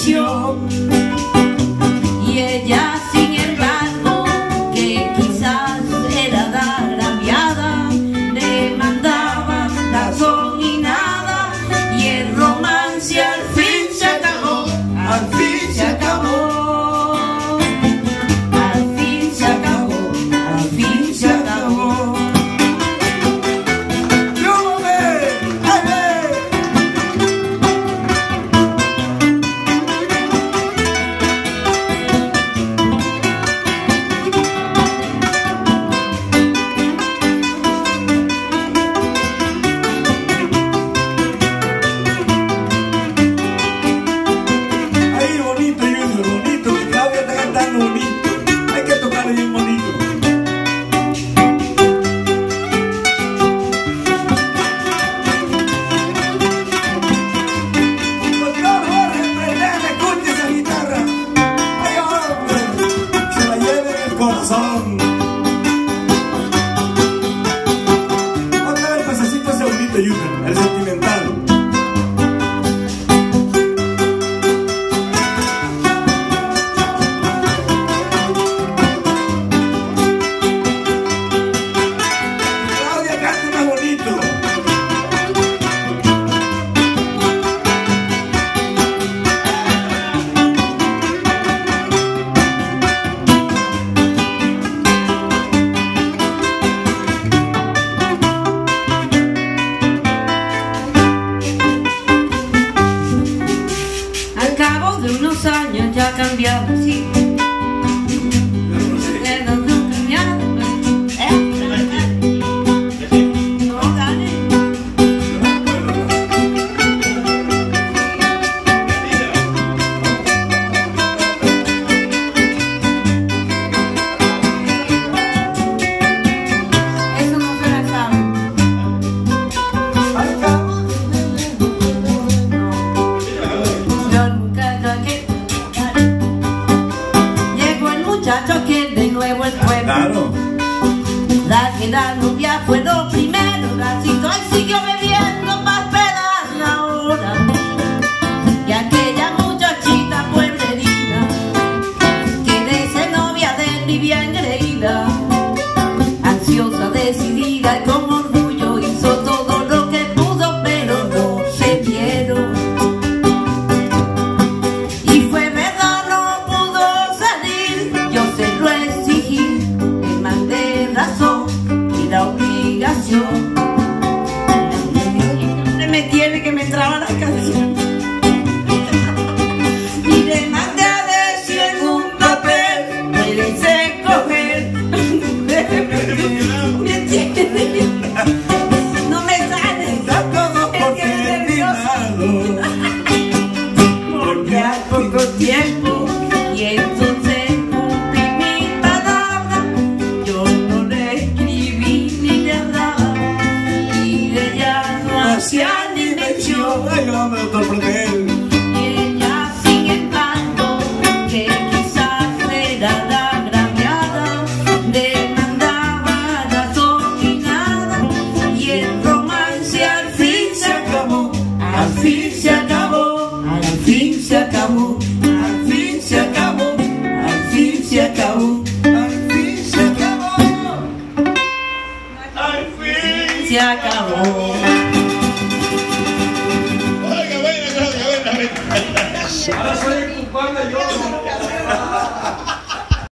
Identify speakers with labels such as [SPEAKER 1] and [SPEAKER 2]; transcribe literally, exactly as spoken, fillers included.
[SPEAKER 1] venció. Y ella, sin embargo, que quizás era agraviada, le mandaba razón y nada, y el romance al fin se acabó, al fin se acabó.
[SPEAKER 2] Otra vez pasecito ese bonito Junior, el sentimental. Claudia, cante más bonito.
[SPEAKER 1] Al cabo de unos años ya ha cambiado, sí. ¿De dónde ha cambiado? ¿Eh? No gane. Eso no se la sabe.
[SPEAKER 2] Al cabo.
[SPEAKER 1] Muchacho que de nuevo el pueblo.
[SPEAKER 2] Claro.
[SPEAKER 1] La que la novia fue lo primero, Gacito y siguió bebiendo para esperar la hora. Y aquella muchachita pueblerina, que de ser novia de él vivía engreída, ansiosa, decidida y con orgullo hizo todo lo que pudo, pero no se vieron. Y fue verdad, no pudo salir, yo se lo exigí, le mandé razón y la obligación. Me tiene que me traba la canción. Y le mandé a decir en un papel, puedes escoger. ¿Me entiendes? No me sale.
[SPEAKER 2] Está todo por terminado.
[SPEAKER 1] Porque a poco tiempo, y entonces cumplí mi palabra. Yo no le escribí ni le hablaba, y ella no hacía ni mención.
[SPEAKER 2] Ay, no me sorprender.
[SPEAKER 1] Y ella, sin embargo, que quizás era la agraviada, le mandaba razón y nada, y el romance al fin se acabó, al fin se acabó, al fin se acabó, al fin se acabó, al fin se acabó,
[SPEAKER 2] Al fin se acabó.
[SPEAKER 3] Al fin
[SPEAKER 1] se acabó.
[SPEAKER 3] Oiga, buena, Claudia, buena, buena.
[SPEAKER 2] Ahora soy el culpable yo.